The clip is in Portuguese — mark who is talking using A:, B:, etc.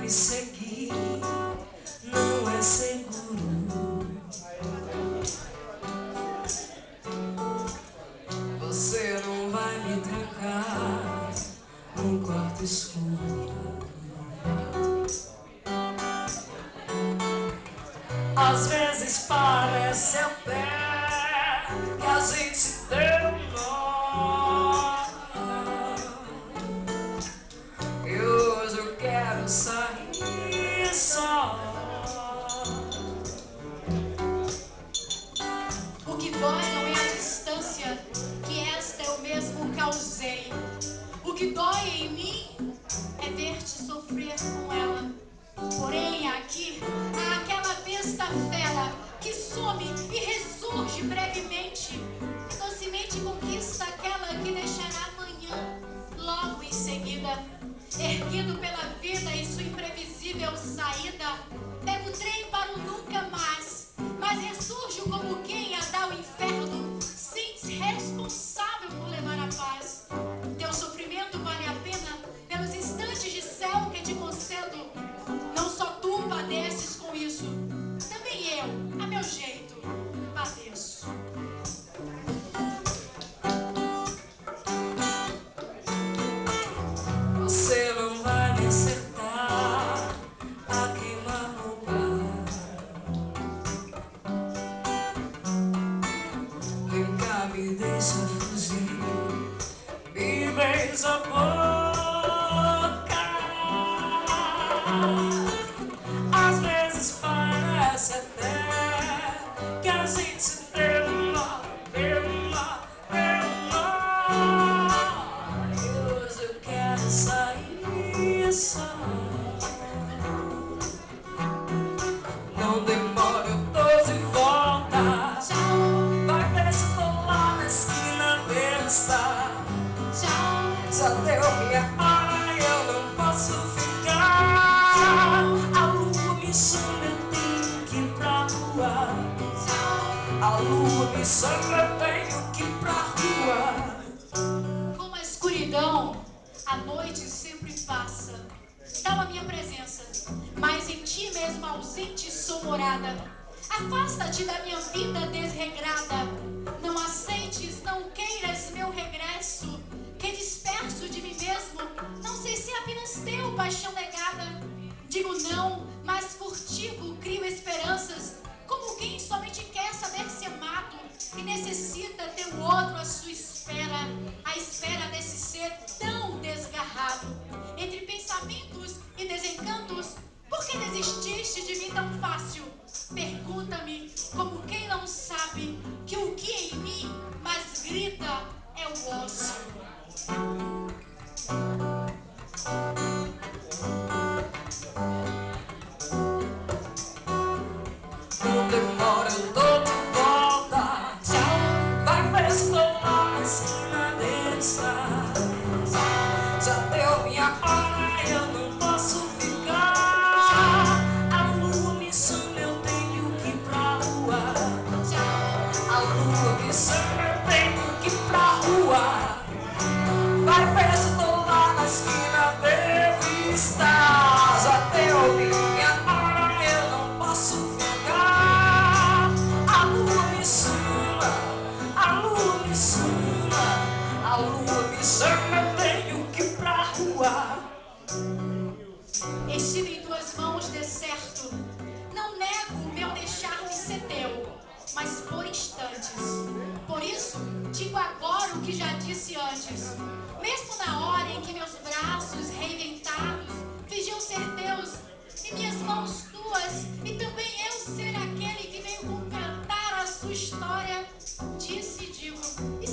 A: seguir não é seguro. Você não vai me trancar num quarto escuro. Às vezes parece até que a gente se deu nó. E hoje eu quero sair só.
B: O que dói não é a distância, que esta eu mesmo causei. O que dói em mim é ver-te sofrer com ela. Porém aqui há aquela besta fera que some e ressurge brevemente e docemente conquista aquela que deixará amanhã logo em seguida. Erguido pela vida e sua imprevisível saída, pego o trem para o nunca mais, mas ressurjo como quem a dá o inferno, sente-se responsável por levar a paz. Teu sofrimento vale a pena pelos instantes de céu que te concedo. Não só tu padeces com isso, também eu, a meu jeito, padeço.
A: Você não vai me acertar a queima-roupa. Vem cá, me deixa fugir, me beija a boca. Às vezes parece até que a gente se deu nó, deu nó, deu nó. E hoje eu quero sair só. Não demora, eu tô de volta.
B: Tchau,
A: Vai ver se tô lá na esquina besta.
B: tchau,
A: Já deu minha hora e eu não posso ficar. A lua me chama, eu tenho que ir pra rua.
B: tchau.
A: A lua me chama, eu tenho que ir pra rua.
B: Como a escuridão, a noite sempre passa. Dá-me a minha presença, mas em ti mesmo ausente sou morada. Afasta-te da minha vida desregrada. Não aceites, não queiras meu regresso. Que disperso de mim mesmo, não sei se é apenas teu paixão negada. Digo não, mas furtivo crio esperanças, como quem somente quer saber ser amado e necessita ter o outro à sua espera, à espera desse ser tão desgarrado. Entre pensamentos e desencantos, por que desististe de mim tão fácil? Pergunta-me, como quem não sabe, que o que em mim mais grita é o ócio.
A: Não demora, eu tô de volta.
B: Tchau,
A: Vai ver se tô lá na esquina besta. Já deu minha hora e eu não posso ficar. A lua me chama, eu tenho que ir pra rua.
B: tchau.
A: A lua me chama, eu tenho que ir pra rua. Vai ver se tô lá na esquina, devo estar. Já deu minha hora, eu não posso ficar. A lua me chama, a lua me chama, a lua me chama, eu tenho que ir pra rua.
B: Estive em tuas mãos deserto. Não nego o meu deixar-me ser teu, mas por instantes. Por isso, digo agora o que já disse antes. Mesmo na hora em que meus braços reinventados fingiam ser teus, e minhas mãos tuas, e também eu ser aquele que veio completar a sua história, disse e digo, e